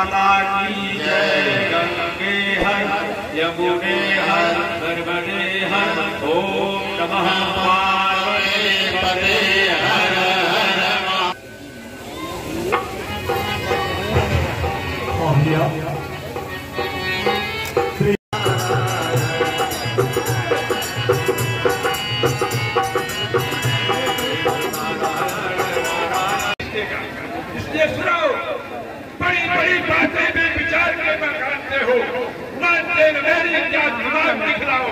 माता की जय। गंगे हर यमुने हर नर्मदे हर। ओम नमः पार्वती पते हर हर। इसलिए सुनो, बड़ी बड़ी बातें भी विचार के करते हो, ना तेल मेरी क्या दिमाग दिखलाओ।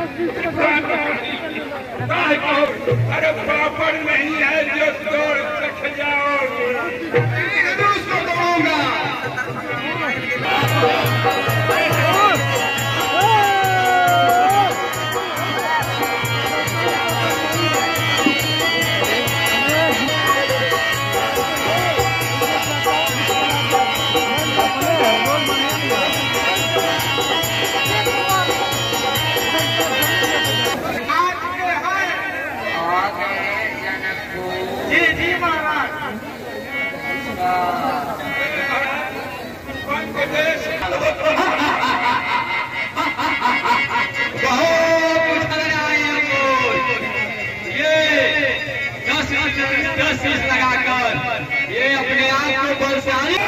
अरे पापड़ नहीं है जो तोड़ सक जाओ, उसको तोड़ूंगा। लगाकर ये अपने आप को बलशाली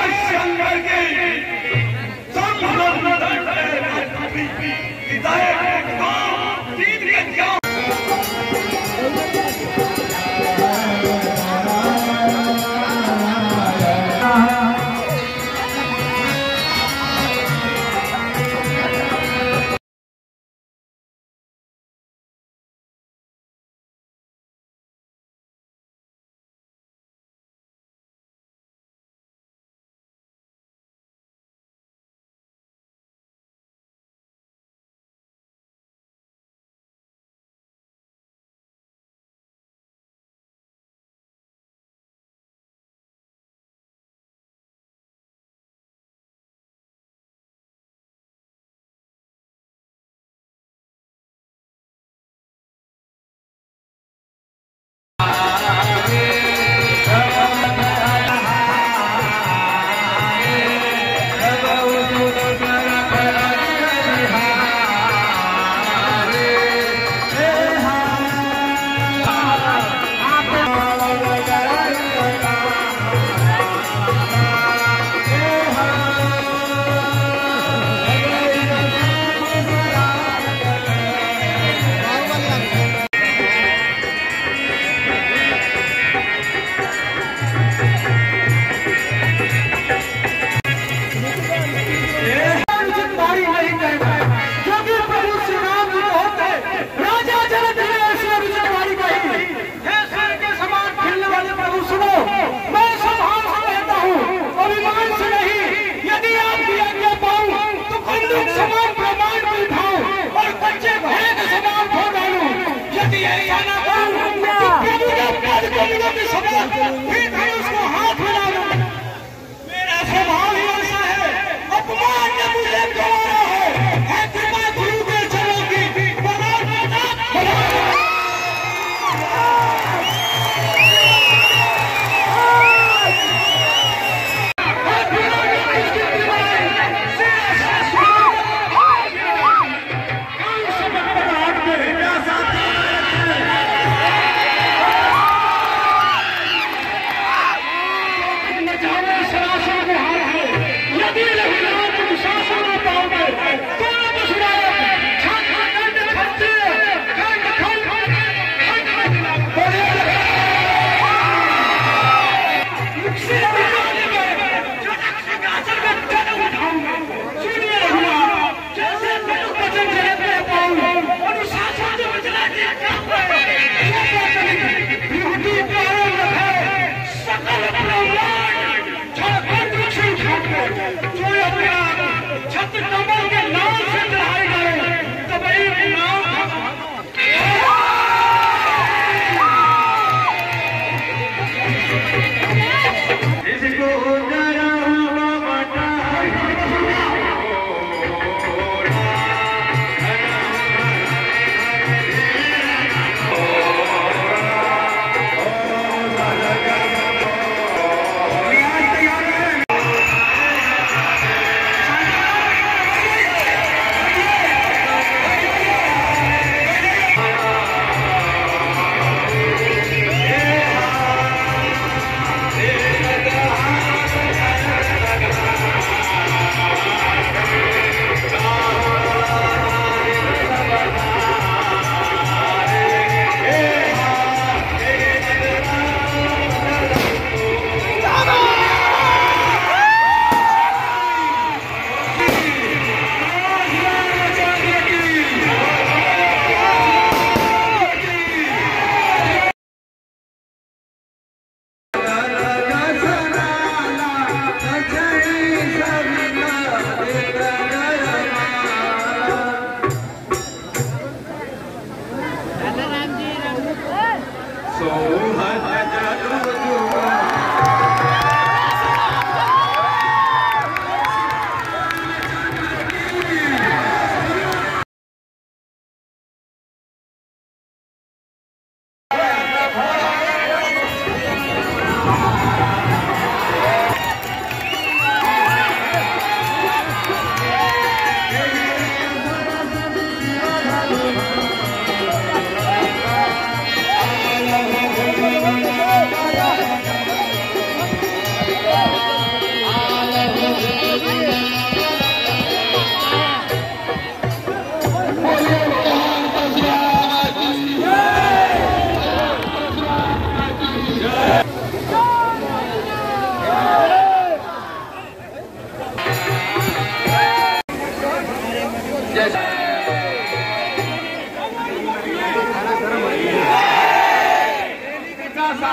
मेरा स्वभाव ही ऐसा है। अपमान ने मुझे गवारा है, ऐसे मैं गुरु के चरणों की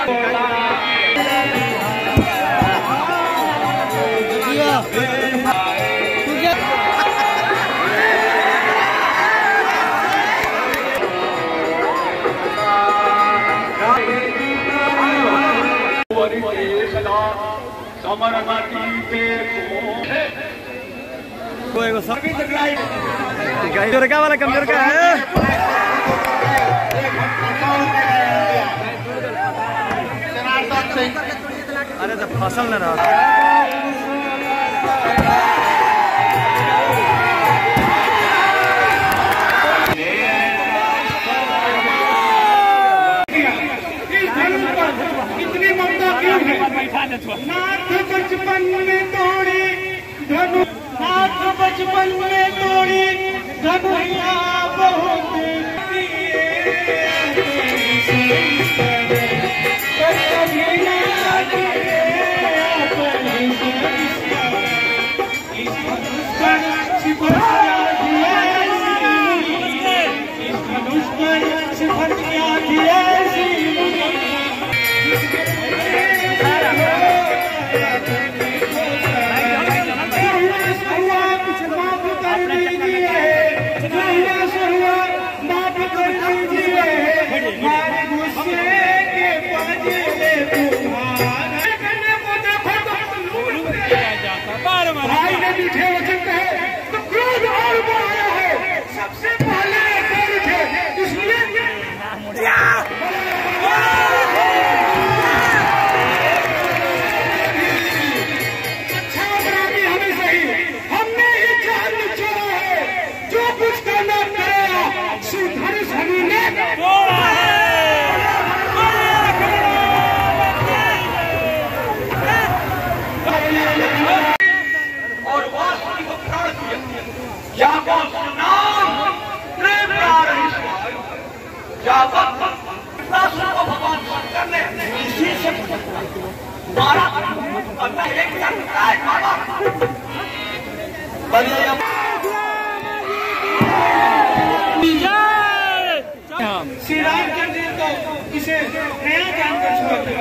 कमजोर का वाला कमजोर का है। अरे तो फसल न रहा इतनी ममता क्यों है? नाथ बचपन में तोड़ी धनु, नाथ बचपन में तोड़ी धनुया बहुत भाई ने मीठे वचन कहे तो क्रोध और बढ़ाया है। सबसे पहले कौन थे? इसलिए अच्छा अपराधी हमें सही, हमने ही जान छोड़ा है। जो कुछ करना करेगा सुधर्ष हमने भगवान शंकर ने इसी से मारा। श्री रामचंद्र तो इसे नया जानकर छोड़ दिया।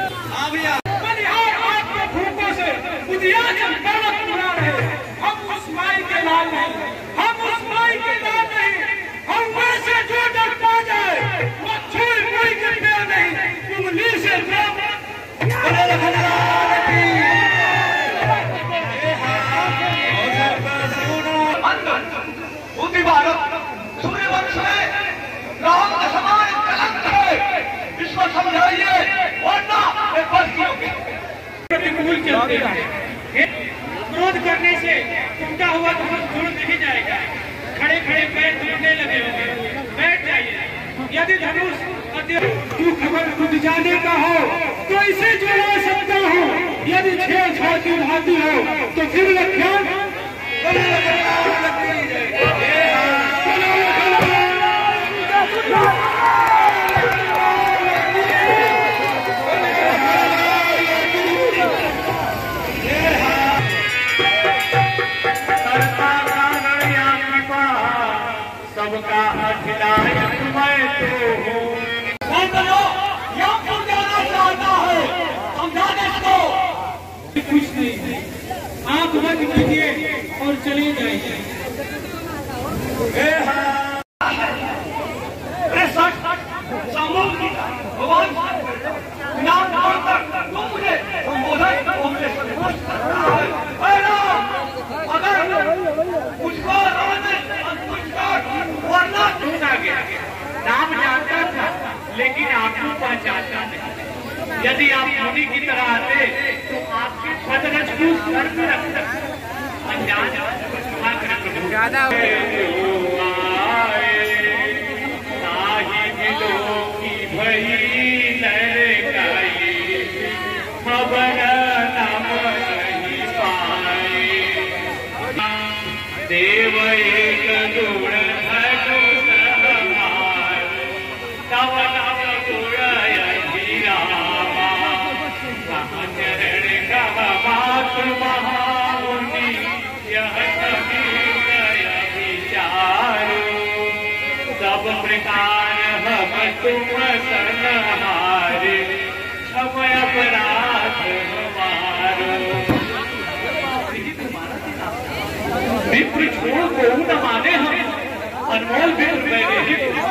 आपके भूखों से बुधिया पर्वत बुला रहे। हम उस माई के लाल नहीं, हम उस माई के लाल नहीं। हम वैसे जो डर पा जाए वो छुई मुई के पेड़ नहीं, उंगली से बुद्धि भारत सूर्यवंश में राम के समान कलंक है। विश्व समझाइए वरना प्रतिकूल चलते हैं। क्रोध करने से टूटा हुआ धनुष जुड़ नहीं जाएगा। खड़े खड़े पैर टूटने लगे होंगे, बैठ जाइए। यदि धनुष तू खबर खुद जाने का हो तो इसे जोड़ा सकता हूँ। यदि छेड़छाड़ की भाती हो तो फिर लख्यान सबका अधिनायक मैं तो हूँ। समझाना चाहता है, समझाने को कुछ नहीं। आप बंद कीजिए और चले जाइए। नाम जानता था लेकिन आपको पहचानता नहीं। यदि आप मुनि की तरह आते तो आपके पदरज को सर में रख सकते। देव एक गुण महामुनि यह विचारो सब प्रकार हम तुम सनहारे विप्र छोड़ को न माने हम, अनमोल विप्र मैंने ही